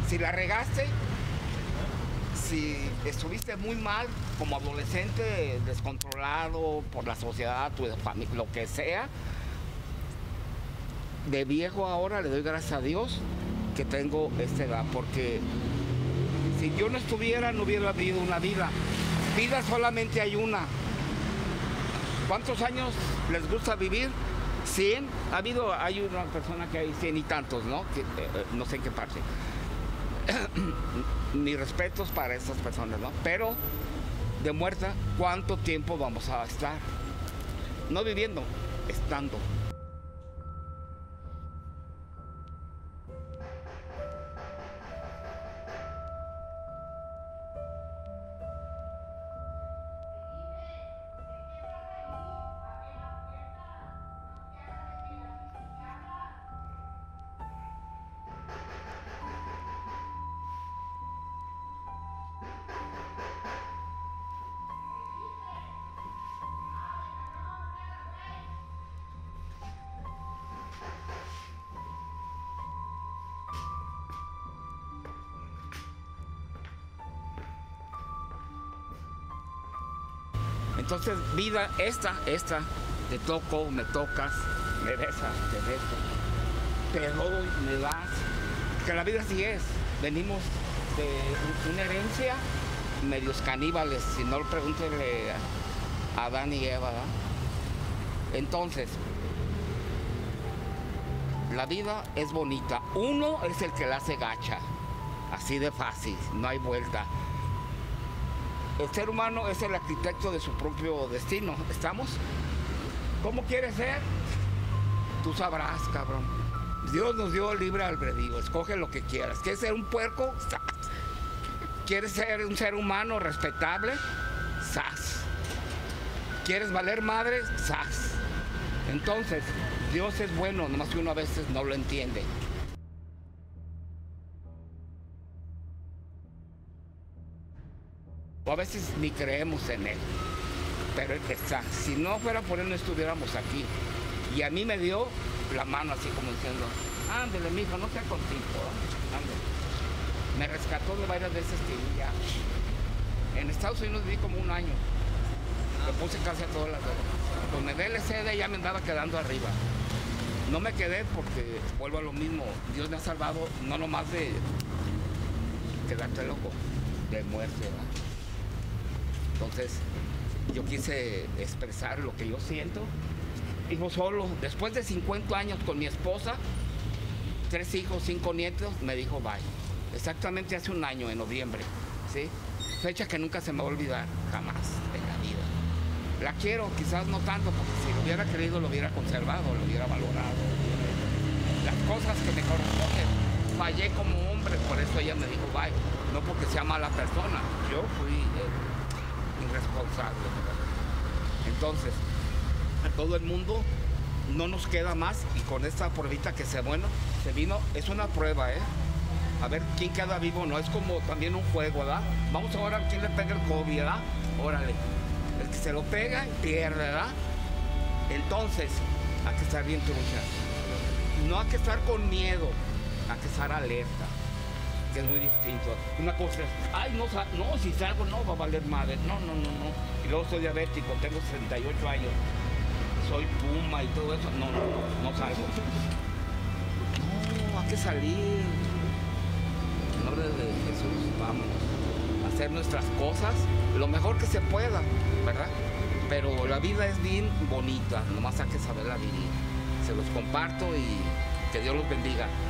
Si la regaste, si estuviste muy mal como adolescente, descontrolado por la sociedad, tu familia, lo que sea, de viejo ahora le doy gracias a Dios que tengo esta edad, porque si yo no estuviera, no hubiera habido una vida. Vida solamente hay una. ¿Cuántos años les gusta vivir? 100. Hay una persona que hay 100 y tantos, ¿no? Que, no sé en qué parte. Mis respetos para esas personas, ¿no? Pero de muerta, ¿cuánto tiempo vamos a estar? No viviendo, estando. Entonces, vida, esta, te toco, me tocas, me besas, te beso, te doy, me das. Que la vida así es. Venimos de una herencia medios caníbales, si no, pregúntele a Adán y Eva, ¿verdad? Entonces, la vida es bonita. Uno es el que la hace gacha, así de fácil, no hay vuelta. El ser humano es el arquitecto de su propio destino. ¿Estamos? ¿Cómo quieres ser? Tú sabrás, cabrón. Dios nos dio libre albedrío. Escoge lo que quieras. ¿Quieres ser un puerco? ¡Sas! ¿Quieres ser un ser humano respetable? ¡Sas! ¿Quieres valer madre? ¡Sas! Entonces, Dios es bueno, nomás que uno a veces no lo entiende. O a veces ni creemos en él, pero él está. Si no fuera por él no estuviéramos aquí. Y a mí me dio la mano así como diciendo, ándele mijo, no sea contigo, ándele. Me rescató de varias veces que ya. En Estados Unidos viví como un año. Me puse casi a todas las drogas. Con el LSD ya me andaba quedando arriba. No me quedé porque vuelvo a lo mismo. Dios me ha salvado no nomás de quedarte loco, de muerte, ¿verdad? Entonces, yo quise expresar lo que yo siento. Vivo solo. Después de 50 años con mi esposa, 3 hijos, 5 nietos, me dijo bye. Exactamente hace un año, en noviembre, ¿sí? Fecha que nunca se me va a olvidar, jamás en la vida. La quiero, quizás no tanto, porque si lo hubiera querido, lo hubiera conservado, lo hubiera valorado. Las cosas que me corresponden. Fallé como hombre, por eso ella me dijo bye. No porque sea mala persona, yo fui irresponsable. Entonces, a todo el mundo no nos queda más, y con esta pruebita que se vino, es una prueba, a ver quién queda vivo, no es como también un juego, ¿verdad? Vamos a ver a quién le pega el COVID, ¿verdad? Órale, el que se lo pega pierde, ¿verdad? Entonces, hay que estar bien truchas. No hay que estar con miedo, hay que estar alerta, que es muy distinto. Una cosa es, ay, no, si salgo no va a valer madre. No. Y luego soy diabético, tengo 68 años, soy puma y todo eso. No salgo. No, hay que salir. En nombre de Jesús, vamos a hacer nuestras cosas lo mejor que se pueda, ¿verdad? Pero la vida es bien bonita, nomás hay que saberla vivir. Se los comparto y que Dios los bendiga.